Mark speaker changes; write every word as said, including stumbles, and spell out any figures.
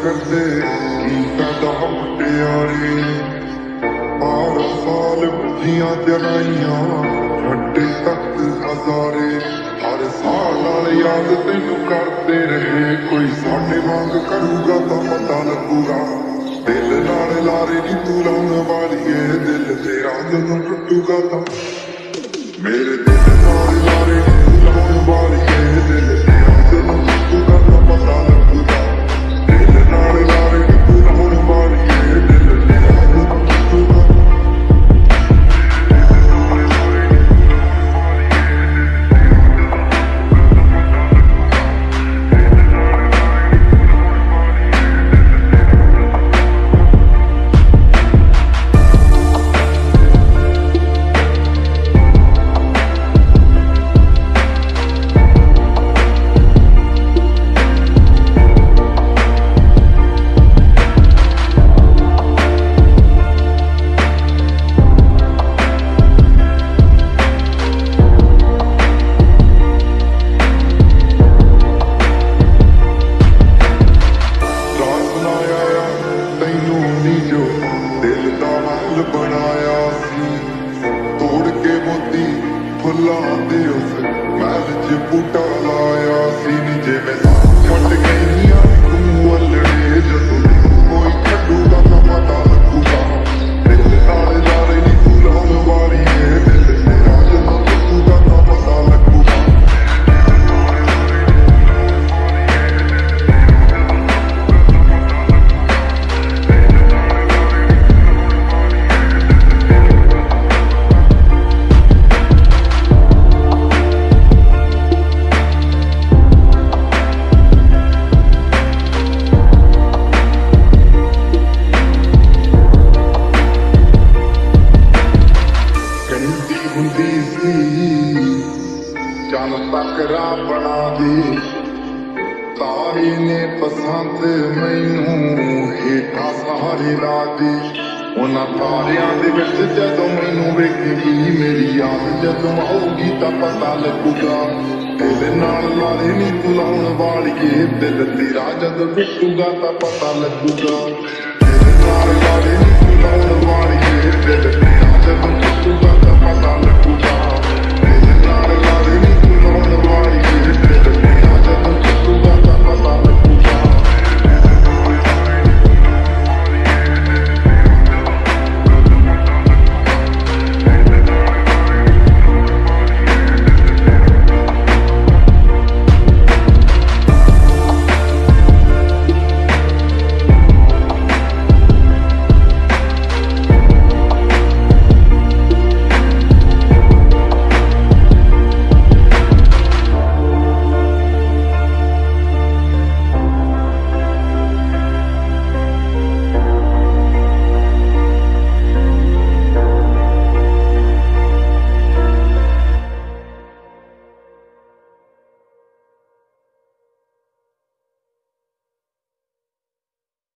Speaker 1: करते की फायदा मुटियारे बारह साल बुझियां जराइयां छड्डे तख्त हजारे हर साल नाल याद तैनू करते रहे कोई साडे वांग करूगा तां पता लगूगा दिल नाल लारे नी तू लाउण वालीए दिल तेरा जदों टुटूगा तां मेरे दिल नाल लारे नी तू लाउण वालीए दिल तेरा जदों टुटूगा तां पता लगूगा दिल नाल लारे नी तू लाउण वालीए दिल तेरा जदों टुटूगा बनाया सी तोड़ के मोती फुल्लां दे उस महल च बूटा लाया सी नी जिवें छड्ड गईयां तू अल्लड़े जदों कोई छड्डूगा तां पता लगूगा दिल नाल लारे नी तू लाउण वालीए दिल तेरा जदों टुटूगा तां पता लगूगा चल तकरा बना दी तारी ने पसंद मैनू हेठा सहारे ला दी उन्हां तारियां दे विच जदों मैनू वेखेगी मेरी याद जदों आऊगी तां पता लगूगा दिल नाल लारे नी तू लाउण वालीए दिल तेरा जदों टुटूगा तां पता लगूगा दिल नाल लारे नी तू लाउण वालीए दिल